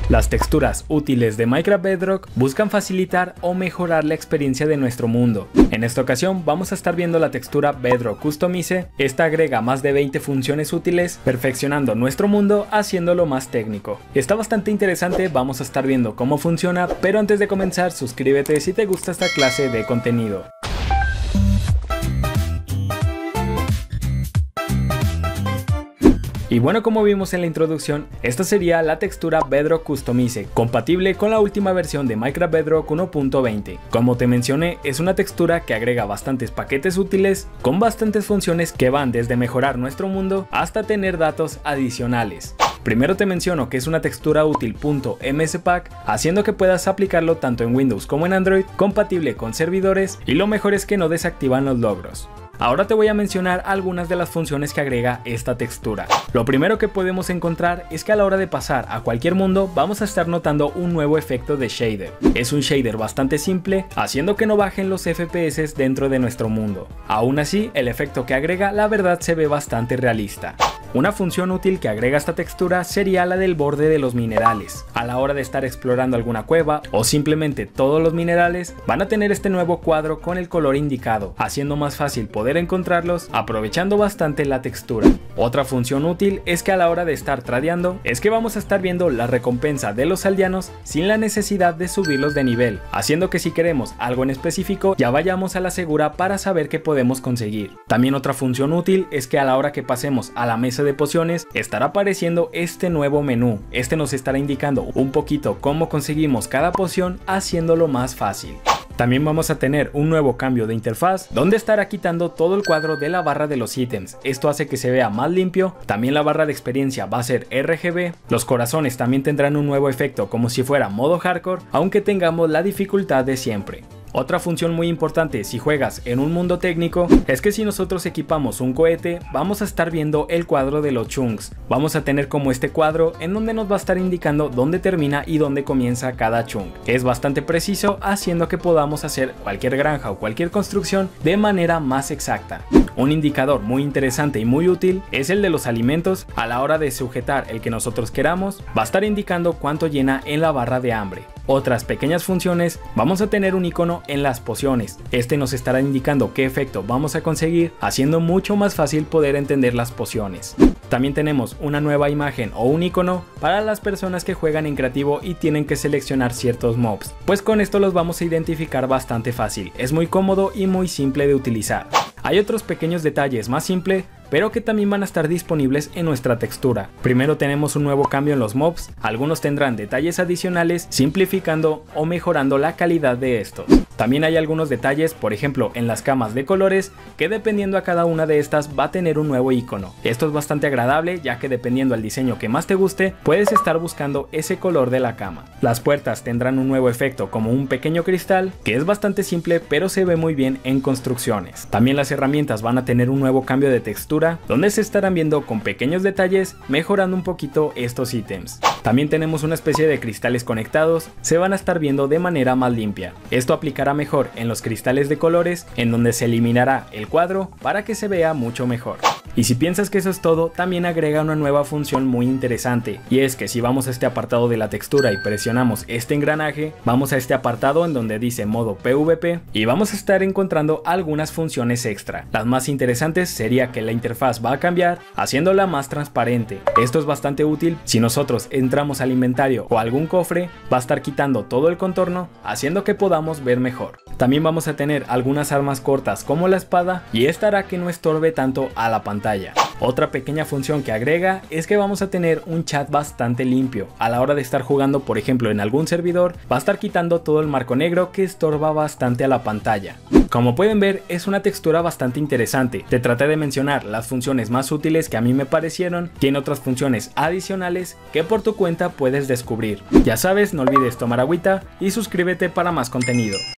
Las texturas útiles de Minecraft Bedrock buscan facilitar o mejorar la experiencia de nuestro mundo. En esta ocasión vamos a estar viendo la textura Bedrock Customize. Esta agrega más de 20 funciones útiles, perfeccionando nuestro mundo, haciéndolo más técnico. Está bastante interesante, vamos a estar viendo cómo funciona, pero antes de comenzar suscríbete si te gusta esta clase de contenido. Y bueno, como vimos en la introducción, esta sería la textura Bedrock Customize, compatible con la última versión de Minecraft Bedrock 1.20. Como te mencioné, es una textura que agrega bastantes paquetes útiles, con bastantes funciones que van desde mejorar nuestro mundo hasta tener datos adicionales. Primero te menciono que es una textura útil .mspack, haciendo que puedas aplicarlo tanto en Windows como en Android, compatible con servidores, y lo mejor es que no desactivan los logros. Ahora te voy a mencionar algunas de las funciones que agrega esta textura. Lo primero que podemos encontrar es que a la hora de pasar a cualquier mundo vamos a estar notando un nuevo efecto de shader. Es un shader bastante simple, haciendo que no bajen los FPS dentro de nuestro mundo. Aún así, el efecto que agrega la verdad se ve bastante realista. Una función útil que agrega esta textura sería la del borde de los minerales. A la hora de estar explorando alguna cueva o simplemente todos los minerales van a tener este nuevo cuadro con el color indicado, haciendo más fácil poder encontrarlos, aprovechando bastante la textura. Otra función útil es que a la hora de estar tradeando es que vamos a estar viendo la recompensa de los aldeanos sin la necesidad de subirlos de nivel, haciendo que si queremos algo en específico ya vayamos a la segura para saber qué podemos conseguir. También otra función útil es que a la hora que pasemos a la mesa de pociones estará apareciendo este nuevo menú. Este nos estará indicando un poquito cómo conseguimos cada poción, haciéndolo más fácil. También vamos a tener un nuevo cambio de interfaz donde estará quitando todo el cuadro de la barra de los ítems. Esto hace que se vea más limpio. También la barra de experiencia va a ser RGB. Los corazones también tendrán un nuevo efecto como si fuera modo hardcore, aunque tengamos la dificultad de siempre. Otra función muy importante si juegas en un mundo técnico es que si nosotros equipamos un cohete vamos a estar viendo el cuadro de los chunks. Vamos a tener como este cuadro en donde nos va a estar indicando dónde termina y dónde comienza cada chunk. Es bastante preciso, haciendo que podamos hacer cualquier granja o cualquier construcción de manera más exacta. Un indicador muy interesante y muy útil es el de los alimentos. A la hora de sujetar el que nosotros queramos va a estar indicando cuánto llena en la barra de hambre. Otras pequeñas funciones, vamos a tener un icono en las pociones. Este nos estará indicando qué efecto vamos a conseguir, haciendo mucho más fácil poder entender las pociones. También tenemos una nueva imagen o un icono para las personas que juegan en creativo y tienen que seleccionar ciertos mobs, pues con esto los vamos a identificar bastante fácil. Es muy cómodo y muy simple de utilizar. Hay otros pequeños detalles más simples, pero que también van a estar disponibles en nuestra textura. Primero tenemos un nuevo cambio en los mobs, algunos tendrán detalles adicionales simplificando o mejorando la calidad de estos. También hay algunos detalles, por ejemplo en las camas de colores, que dependiendo a cada una de estas va a tener un nuevo icono. Esto es bastante agradable, ya que dependiendo al diseño que más te guste, puedes estar buscando ese color de la cama. Las puertas tendrán un nuevo efecto como un pequeño cristal, que es bastante simple pero se ve muy bien en construcciones. También las herramientas van a tener un nuevo cambio de textura, donde se estarán viendo con pequeños detalles, mejorando un poquito estos ítems. También tenemos una especie de cristales conectados, se van a estar viendo de manera más limpia. Esto aplicará mejor en los cristales de colores, en donde se eliminará el cuadro para que se vea mucho mejor. Y si piensas que eso es todo, también agrega una nueva función muy interesante, y es que si vamos a este apartado de la textura y presionamos este engranaje, vamos a este apartado en donde dice modo PvP y vamos a estar encontrando algunas funciones extra. Las más interesantes sería que la interfaz va a cambiar, haciéndola más transparente. Esto es bastante útil si nosotros entramos al inventario o algún cofre, va a estar quitando todo el contorno, haciendo que podamos ver mejor. También vamos a tener algunas armas cortas como la espada, y esta hará que no estorbe tanto a la pantalla. Otra pequeña función que agrega es que vamos a tener un chat bastante limpio. A la hora de estar jugando, por ejemplo en algún servidor, va a estar quitando todo el marco negro que estorba bastante a la pantalla. Como pueden ver, es una textura bastante interesante. Te traté de mencionar las funciones más útiles que a mí me parecieron. Tiene otras funciones adicionales que por tu cuenta puedes descubrir. Ya sabes, no olvides tomar agüita y suscríbete para más contenido.